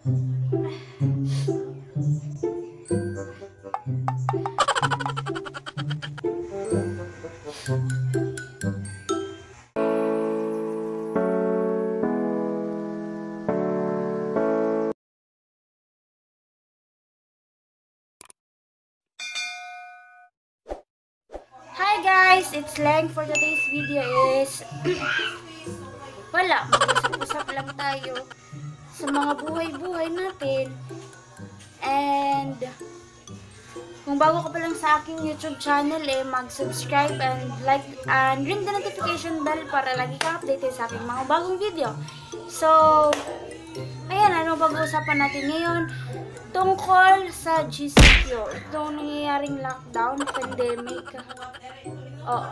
Hi guys, it's Leng. For today's video is wala, mag-usap-usap lang tayo sa mga buhay-buhay natin. And kung bago ka pa lang sa aking YouTube channel, mag-subscribe and like and ring the notification bell para lagi kang updated sa aking mga bagong video. So, ayan, ano pag-uusapan natin ngayon? Tungkol sa GCQ, itong nangyayaring lockdown, pandemic. Oo.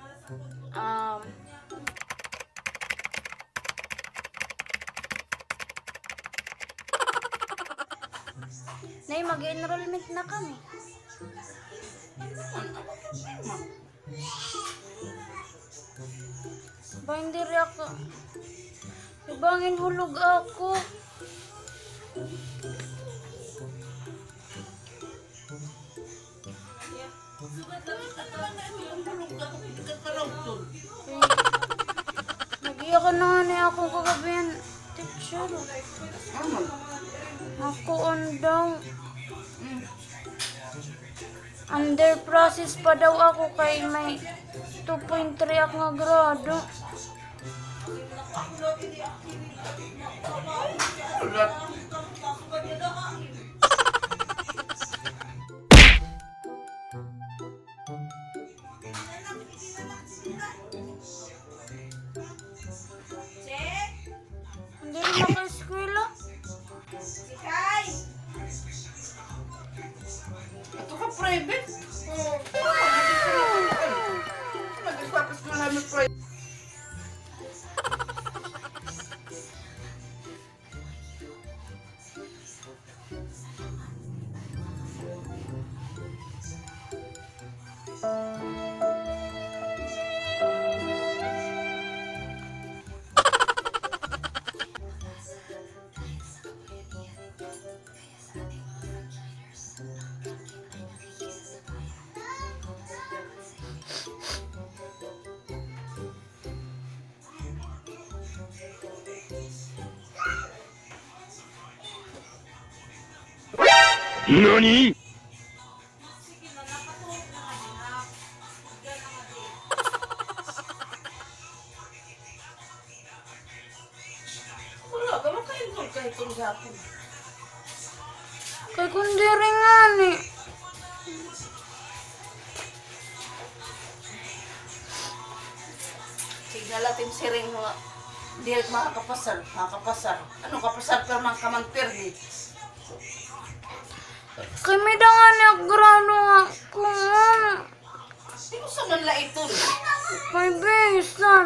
Nay, mag-enrollment na kami. Ba, hindi rin ako. Ibangin hulog ako. Nag-iyakan na nga niya akong kagabihan, teacher. Ako daw. Under process pa daw ako kay may 2.3 ako nga grado. Hindi rin maka-eskwela. Ito ka private? Nag-ispapas ko namin private. NANI?! Wala, gano'n kayo doon kahit itong gapon. Kay kundi rin nga ni. Signalatin si rin mga hindi makakapasar. Ano kapasar ka man kamang-perdi? Kay may dangan ni ako grado ako. Sino sa manla ito? Kay besan.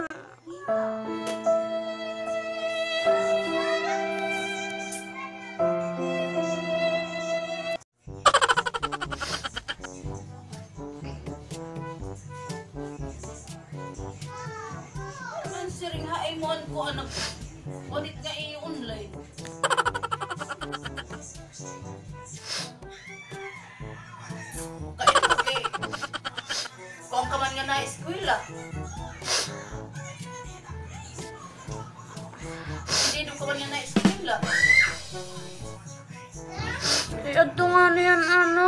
Ang siring haimuan ko anak. Audit nga i-online. Kaya mo kay kung ka man nga na eskwela. Hindi doon ka man nga na eskwela. Ito nga na yan, ano,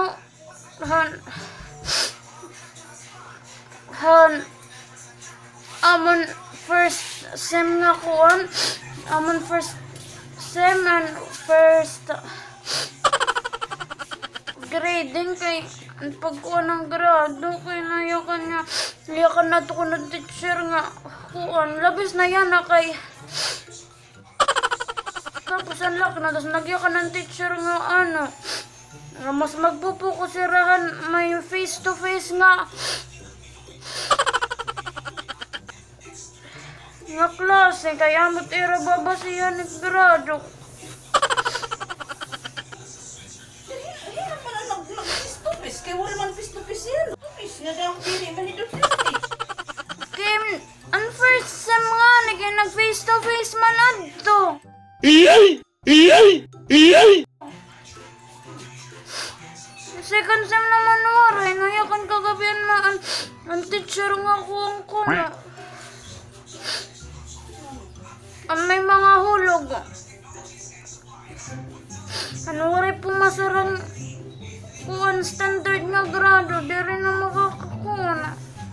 amon first sem nga kuan, amon first sem and first grading kay pagkuan ng grado kay nayakan niya, liyakan na to ko ng teacher nga kuan, labis na yan na kay tapos ang laki na, tapos nagyakan ng teacher nga ano, mas magpupo ko sirahan may face to face nga klase, kaya mo't ira babasihan ng grado. Hirap pa na nag-face-to-face. Kaya wala man face-to-face yan. Face nga daw ang pili man ito. Kim, ang first sem nga, nag face to face man adto. Iyay! Iyay! Second sem naman waray, nayakan kagabihan na ang teacher nga ko na. Ang may mga hulog. Ano waray pumasarang kuwan standard nga grado, di rin na makakakuha na.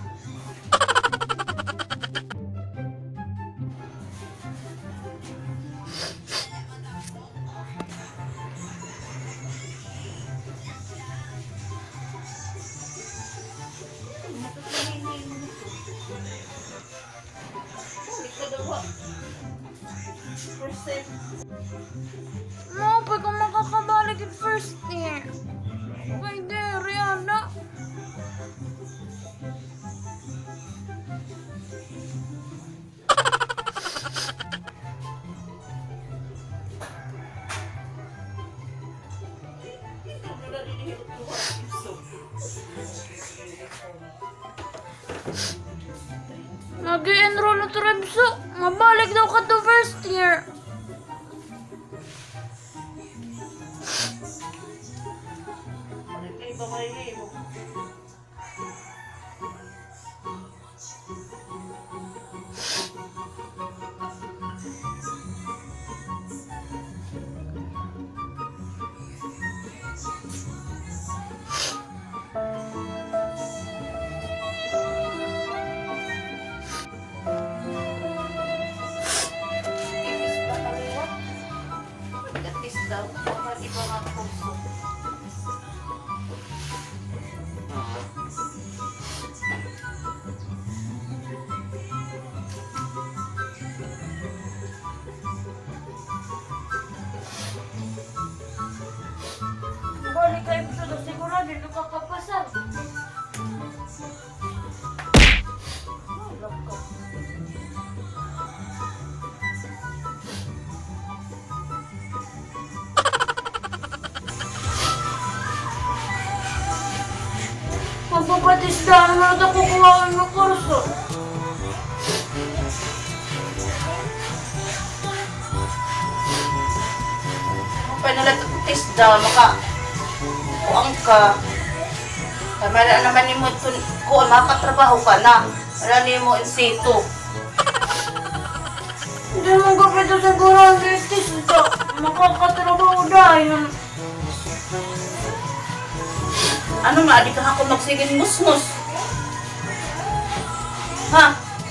First time. Mapay kung makakabalik yung first year. Pwede, Rihanna. Nag-i-enroll na to Rebso. Mabalik daw ka to first year. Balik ka episode, sigurado hindi ka kapasal. Magpapatisdaan mo na kukuhaan ng kurso. Panalat at tisda, kuang ka. Mara naman ni mo kung makatrabaho ka na. Mara ni mo in situ. Hindi mo kapito siguro ang tisda. Makakatrabaho dahil. Ano nga, di ka ako magsiging musmus. Ha?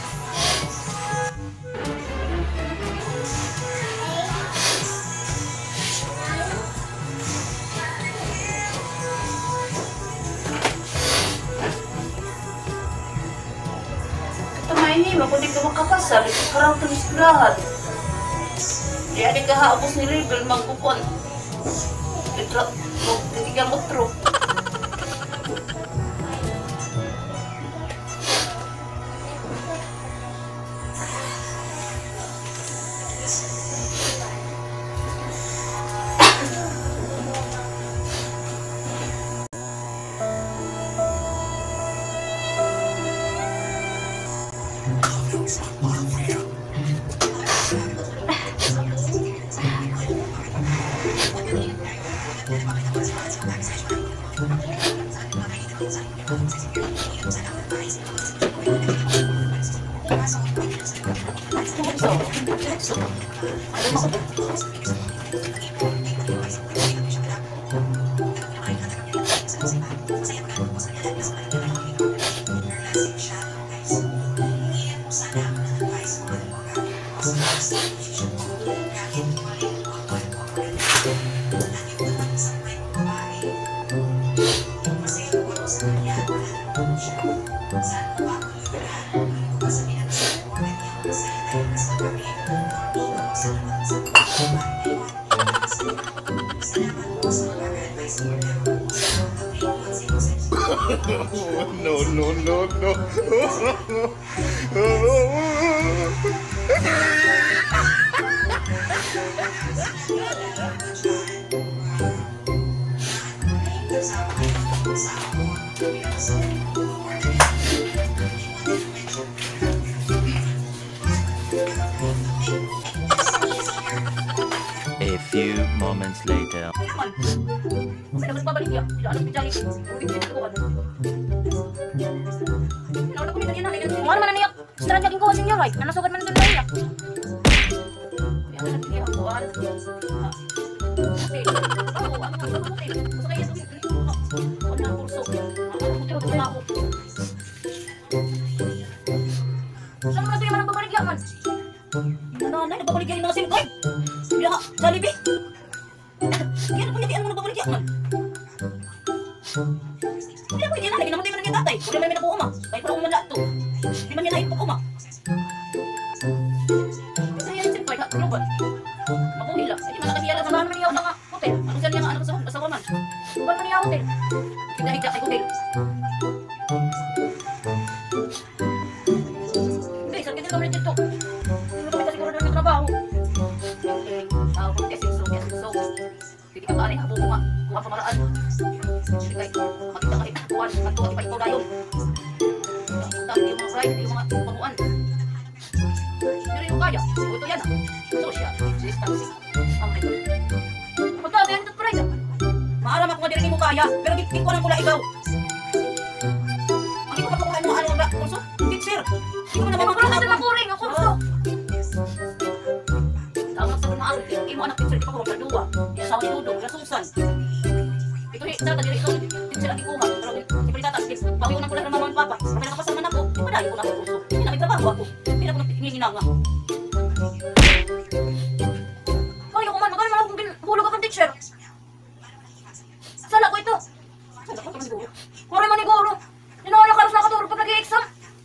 Katamayin mo, kung di ka makapasa, di ka karang tumisgrahan. Di adi ka haabos ni Rebel, magkukon. Titigang utro. No, no, no, no. A few moments moments later. Man. Kung sino babalik niya, sila alam ni Johnny. Bibigyan ko ano. Ano ko nito yan na. Ano man niya? Sira niya king ko sinyo right. Nanasugad man dun niya. Yan na niya ko an. Okay. Oh, ano ka okay. Gusto kayo ito. Ano ang kurso? Ano ko ako. Saan mo na sila man babalik yan man? Nanay, nababalik yan yung mga simple. Bila ka, Jollibee. Kaya na pwede, ano mo nababalik yan man? Bila pwede yan, namatay man ang tatay. Wala man may napuuma. Kahit parang umala ito. Di man yan na ipuuma. Kasi yan simple, ano ba? Makuhila. Ay, di man nakahiyala sa mga naman niya sa hotel. Ano siya niya anak sa asawa man? Bukan man niya hotel. Higda-higda kay hotel. Hindi, saan ka din kami dito? Hindi kami kasi siguro doon yung trabaho. Hindi ka maaari habong mga pamaraan. Hindi kayo makita ka rin kuhan. Magtuwa di pa ikaw dayon. Dahil yung mga bride, yung mga pamuan. Pero yung kaya, ito yan ah. Social distancing. Ang ito. Pagka yan ito bride. Maaram ako nga din mo kaya, pero di ko lang pula ikaw. Hindi ko makukuha mo ano ba? Kurso? Teacher. Hindi ko naman Pero makukuha kasi makuring ang kurso. Tawag sa mga aral, imo anak teacher, di pa ko magdadua. Sa ni Dudong, Rasusan. Ito sa tadi ito, teacher ang ikuha. Pero siyempre tatas, bawi ko nang pula ng mama at papa. Kami nakapasal man ako, di pa dahil ko na ako kurso. Hindi na may trabaho ako. Hindi na ko nanghihinanga. Kaya ko man, magkano man akong hulog akong teacher. Sala ko ito. Saan ako naman siguro? Kuray man ni Goro. Ginawa niya karos nakatulog pag nag-i-exam.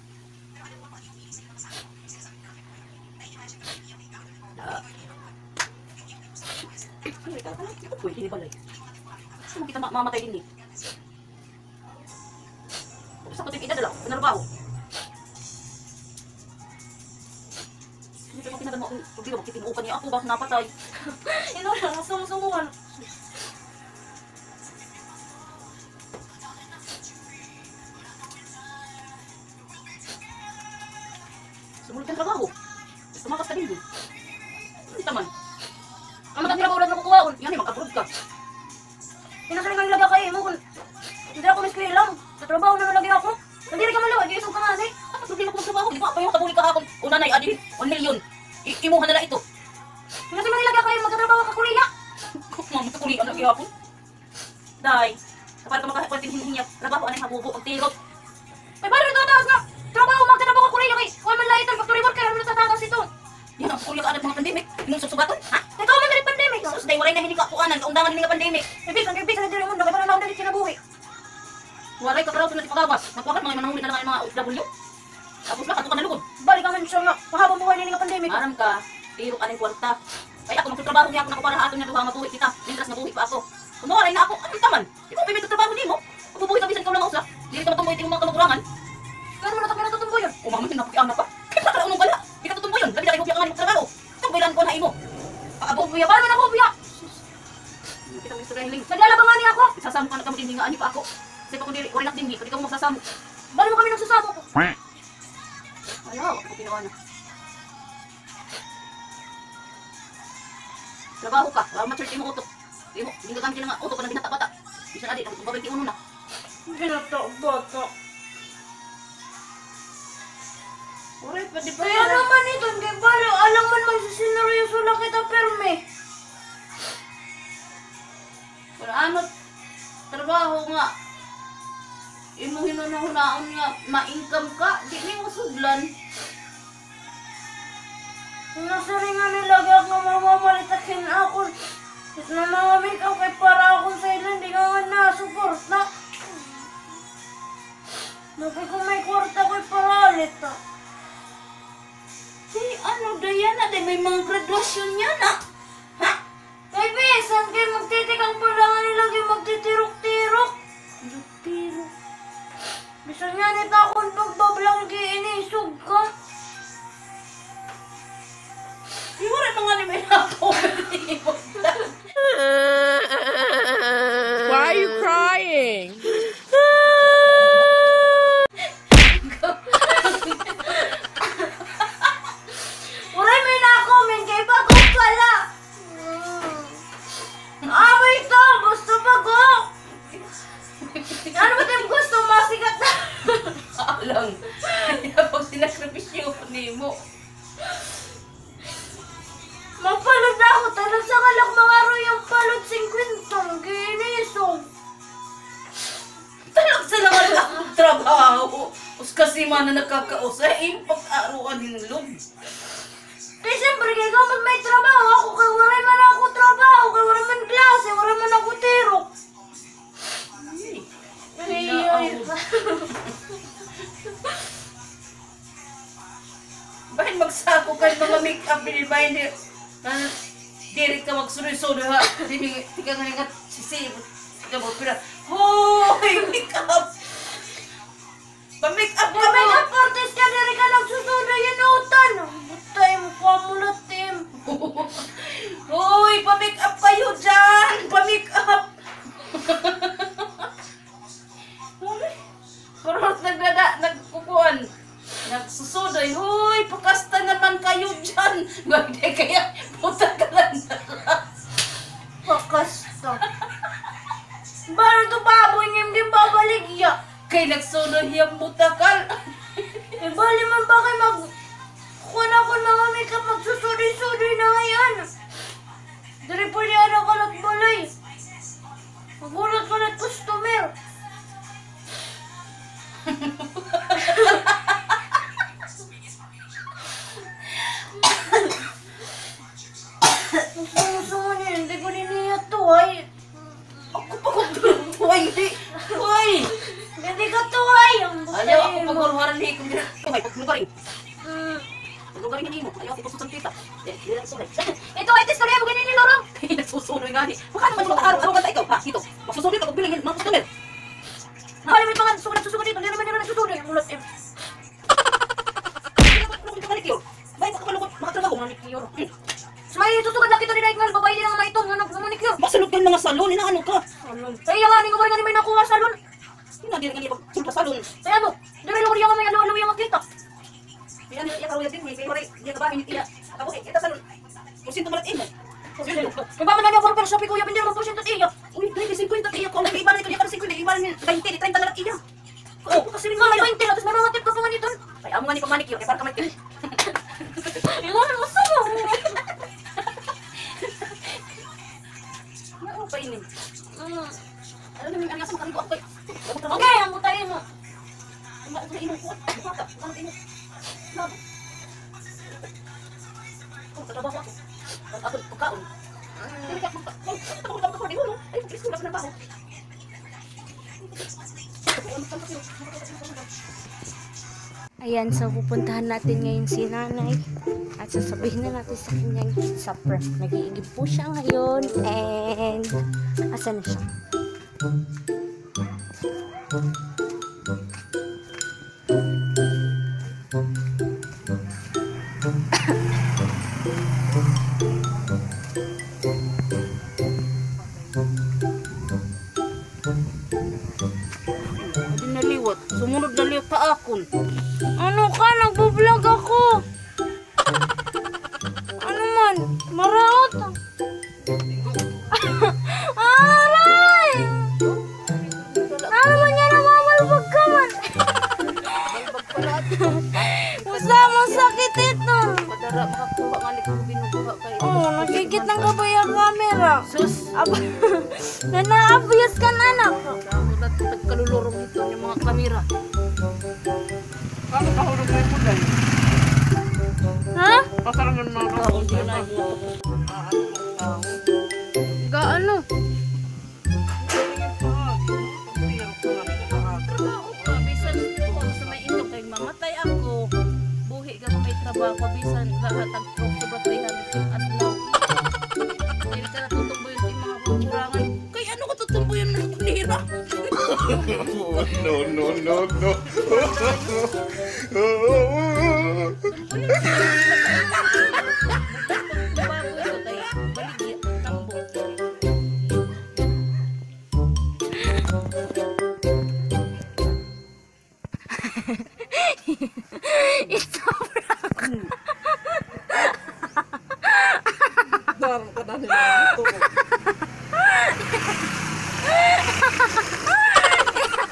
Pwede di pala eh. Gusto mo kita mamatay din eh. Gusto ko tingin dala, pinarbaho. Hindi ko pinadala mo, hindi ko makitinuupan niya ako, bakit napatay? Ino lang, sumusunguhan. Sumunod yung trabaho. Tumakas ka din din. Hindi naman. Ang matagtrabaho lang nakukuhaon. Yan eh, mag-abroad ka. Pinasalingan nila kayo mo kung hindi ako miskri lang. Sa trabaho na nalagay ako. Hindi rin ka malawag, isog ka nga eh. Ano problema ko magtrabaho? Di ba? Pa yung katuli ka ako. O nanay, adin, 1 million. Imuha na lang ito. Pinasalingan nilagay kayo magtatrabaho ka Korea. Mama, katuli ka lagi ako. Day, kapag ka makakakuntin hinihinya, trabaho anay habubo, pagtirot. Ay, paano nagtataas na? Trabaho magtatrabaho ka Korea kay Kuya man lahat ang factory worker. Ano natatakas ito? Yan ang kuya ka anay mga pandemic. Inong susugaton, ha? Ikaw man rin pandemic. Sus, day, walay na hindi ka kuanan, kaundangan din nga pandemic. Ibig, ang ibig sa nagdiri mundo. Kaya parang naundalit kinabuhi. Waray ka pero sunod ipagawas. Magwakat mga manahuli na lang ang mga OFW. Tapos lang, ato ka nalugod. Balik ka man siya nga. Pahabang buhay nila nga pandemic. Aram ka, tiro ka ng kwarta. Kaya ako, magtutrabaho niya ako na para ato niya duha mabuhi kita. Mintras nabuhi pa ako. Kung mawaray na ako, anong taman? Di ko pwede trabaho ni mo. Kung bubuhi ka bisan ikaw lang usap. Dili ka matumbuhi tingong mga kamagurangan. Pero mo natak na natutumbo yun. O mama, napukian na pa. Kaya pa ka unong bala. Di ka tutumbo yun. Labi na kayo bubiya ka nga ni magtrabaho. Tumbuhilan ko na imo. Paabo. Buya, paano man ako buya? Kita mo Mr. Henling. Naglalabangan niya ako. Sasamo ka na kamo din nga ani pa ako. Kasi kung dili, oray nakdinggi. Pati ka mo magsasamo. Bali mo kami nagsusamo ko. Ayaw, ako ginawa na. Trabaho ka, wala ma-church mo utok. Hindi ka gamit ng utok ka na binata-bata. Bisa na di, babalik yung uno na. Binata-bata. Oray, pwede pa Kaya naman ito, hindi bali. Alam man magsisinaryoso lang kita, perme. Wala ano, trabaho nga. Imo hinunahunaon nga, ma-income ka, di mo sudlan. Nasaringan nilagay ako mamamalitakin ako. At namamamit ako kay para akong sa ilan, di ka nga nasuport na. Nabi ko may kwarta ko'y paralit ah. Si ano, Diana, di may mga graduasyon niya na. Ha? Kay Besan, kayo magtitikang pala nga nilagay magtitirok-tirok. Tirok-tirok. Bisa nga nita akong pagbablang giinisog ka. Siguro mga ni may ako. Why are you crying? Uray, may na-comment kay Bagong pala. Ano ba tayong gusto? Masikat na. Alang. Kaya pag sinakripisyo ni mo. Magpalod na ako. Talag sa kalak mga royang palod 50. Ginisong. Talag sa langan akong trabaho. Us kasi man na nakakausay, pag-aruan din loob. Eh, siyempre, kaya kapag may trabaho ako, kaya wala man ako trabaho, kaya wala man klase, wala man ako tiro. Ay. Bakit magsako ka ng mga make-up ba hindi? Diri ka magsunoy-sunoy ha. Hindi ka nga nga sisib. Ikaw mo pira. Hoy! Make-up! Pa-make-up ka mo! Make-up artist ka, diri ka nagsusunod yun utan. Butay mo pa mula, Tim. Hoy! Pa-make-up kayo dyan! Pa-make-up! Kurot nagkukuhan. Nagsusunoy. Hoy! Pakasta naman kayo dyan! Bagay kaya puta ka lang na. Pakasta. Baru to baboy niya hindi babalik ya. Kay nagsunoy yung butakal. Eh, bali man ba kayo kuna ko na kami ka magsusuri-suri na ngayon. Dari po niya na kalat balay. Magulat-gulat customer. Gusto mo niya, hindi ko niniya to ay. Ako pa kong tuloy. Hoy! Hindi ka to ay. Ang butay Ayaw ako mo. pag-uruharan ni kung Hoy, pag-lugaring. Mm. Pag-lugaring ni mo. Ayaw ako pususang kita. Hindi lang sunoy. Ito ay test ko rin mo ganyan ni Lorong. Kaya nagsusunoy nga ni. Baka naman yung araw-araw ka ikaw. Ha, dito. Magsusunoy ka pagbiling mga customer. Bali may mga susunod dito. Hindi naman nila nagsusunod. Ang ulat eh. Bakit ka manikyo? Bakit ka malukot? Makatrabaho manikyo. May susugad lang ito ni Daigmal. Babae din ang mga itong anak sa manicure. Masalog ka ng mga salon. Inaano ka? Kaya nga, ko rin may nakuha sa salon. Hindi nga niya pagsulta salon. Kaya mo, dire lang yung may alaw yung kita. Kaya niya karoya din. Kaya maray. Diya ka ba? Hindi niya. Tapos kita salon. Porsinto malat imo. Kaya ba man nga ako pero sabi ko, hindi naman po siya iya. Uy, 50 iya ko. Iba na ito. Iba na 50. Iba na 20. 30 na lang iya. Oh, kasi rin mga 20 tapos may mga tip ka pa nga nito. Kaya mo nga ni pamanikyo. Kaya para ka manikyo. Iwan mo sa mo. Ano pa ini? Ano naman ang asang kaniko ako kay? Okay, ang butayin mo. Ano imo ko? Baka. Ano imo? Labo. Kung trabaho ako. Ako pagkaon. Dili ka ako di mo. Ay, gusto ko na trabaho. Ayan, so pupuntahan natin ngayon si nanay at sasabihin na natin sa kanyang sa prep. Nag-iigib po siya ngayon and asan na siya? Hindi naliwat. Sumunod na liwat pa akon. Ano ka? Nagbo-vlog ako. Ano man? Maraot. Aray! Ano man yan? Namamalbag ka man. Masamang sakit ito. Madara makakuha nga ni kung binubuha kayo. Oo, nagigit ng kabay ang camera. Sus! Nana-obvious ka na, anak. Kalulurong ito yung mga kamera. Paano kahulog na yung kulay? Ha? Pasarangan mo na Kaon yun ay Gaano? trabaho ka. Bisan ko sa may ito kay mamatay ako. Buhi ka may trabaho ka. Bisan lahatag ko sa 300 yung adlaw. Hindi ka natutumbo yung mga kukurangan. Kaya ano ko tutumbo yung mga kunira? No, no, no, no. Bago ito kay baligya. Tambo. It's a prank. Darang ka na nila.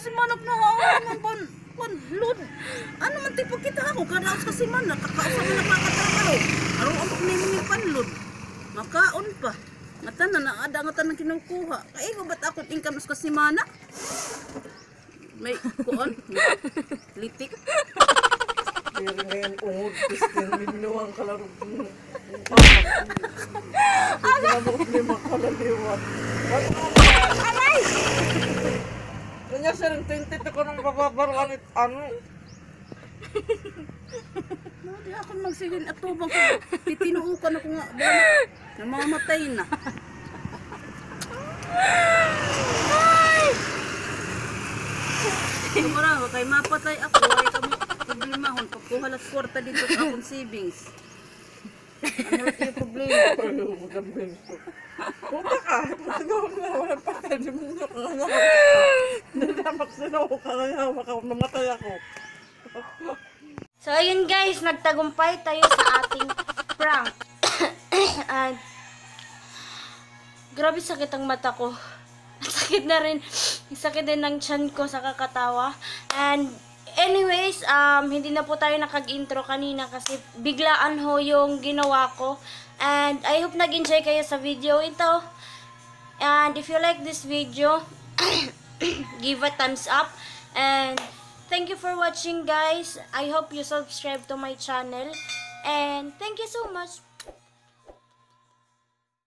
kasi manak na ako ng load. Ano man tipo kita ako, kadaos kasi man, nakakaos ako nakakatrabaho. Arong amok na yung panload. Makaon pa. Ngata na ada ngata nang kinukuha. Kaya ko ba't ako tingkan kasi mana? May kuon? Litik? Pero ngayon ungod, Kristen, minuwang kalaro. Ano mo ni makalaliwat? Aray! Kanya sir, tintit ako ng bababaruan at ano? Hindi ako magsigin at tubang ko. Titinuukan ako nga. Namamatay na. Kumara ko kay mapatay ako. Ay kami problemahon. Pagkuhalas kwarta dito sa akong savings. Ano yung problema? Ano mo kambing ko? Puta ka! Pagkagawa na wala pa tayo. Di mo nyo kanya. Nanamak sinaw ka kanya. Mamatay ako. So, ayun guys, nagtagumpay tayo sa ating prank. And, grabe sakit ang mata ko. Sakit na rin. Sakit din ng tiyan ko sa kakatawa. And, anyways, hindi na po tayo nakag-intro kanina kasi biglaan ho yung ginawa ko. And, I hope nag-enjoy kayo sa video ito. And, if you like this video, give a thumbs up. And, thank you for watching guys. I hope you subscribe to my channel. And thank you so much.